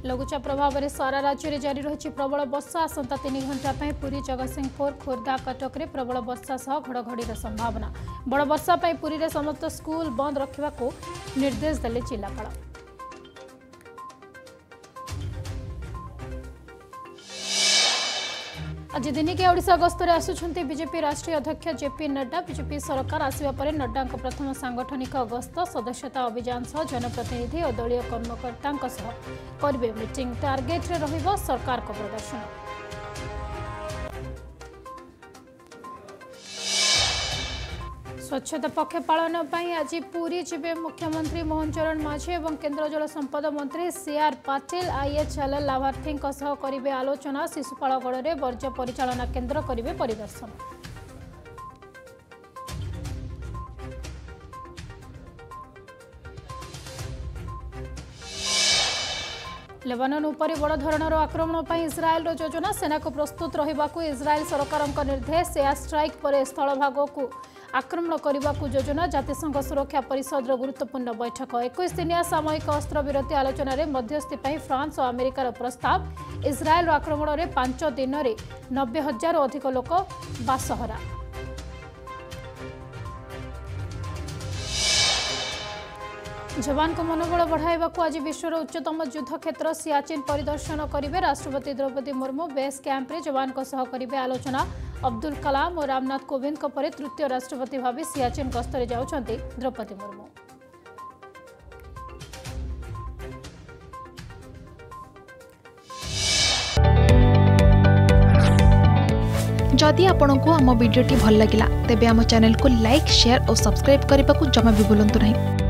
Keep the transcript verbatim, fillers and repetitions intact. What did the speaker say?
लघुचाप प्रभाव में सारा राज्य में जारी रही प्रबल वर्षा आसंता तीन घंटा पुरी जगतसिंहपुर खोर्धा कटक में प्रबल वर्षा सह घड़घड़ी संभावना बड़ वर्षा पुरी में समस्त स्कूल बंद रखा निर्देश देले जिलापाल। आज दिनिकिया ओडिशा गस्तरे आसुछन्ति बीजेपी राष्ट्रीय अध्यक्ष जेपी नड्डा। बीजेपी सरकार आसिबा परे नड्डा प्रथम सांगठनिक गस्त सदस्यता अभियान सह जनप्रतिनिधि और दलीय कर्मकर्ता सह करिबे मीटिंग। टार्गेट रे रहिबो सरकार को प्रदर्शन। स्वच्छता पक्ष पालन आज पुरी जीवे मुख्यमंत्री मोहन चरण माझी और केंद्र जल संपद मंत्री सी आर पाटिल आईएचएल लाभार्थी करेंगे आलोचना। शिशुपालगढ़ में वर्ज्य परिचालना केन्द्र करेंगे परिदर्शन। लेबानन उपरि बड़ धरणर आक्रमण पर इस्राएल योजना। सेना को प्रस्तुत रहिबा को इस्राएल सरकार निर्देश। एयर स्ट्राइक पर स्थल भाग को आक्रमण करने को योजना। जातिसंघ सुरक्षा परिषद गुरुत्वपूर्ण बैठक। इक्कीस दिनिया सामयिक अस्त्र विरति आलोचना रे मध्यस्थी पर फ्रांस और अमेरिकार प्रस्ताव। इस्राएल आक्रमण में पांच दिन में नब्बे हजार अधिक लोक बासहरा। जवान को मनोबल बढ़ाइबा आज विश्वर उच्चतम युद्ध क्षेत्र सियाचिन परिदर्शन करेंगे। राष्ट्रपति द्रौपदी मुर्मू बेस कैंप रे जवान को सह करेंगे आलोचना। अब्दुल कलाम और रामनाथ कोविंद को परे तृतीय राष्ट्रपति भाव सियाचिन गस्तरे जाउछन्ति द्रौपदी मुर्मू। जदि आपंक आम भिडी भल लगा तेब आम चैनल को लाइक शेयर और सब्सक्राइब करने को जमा भी भूलु नहीं।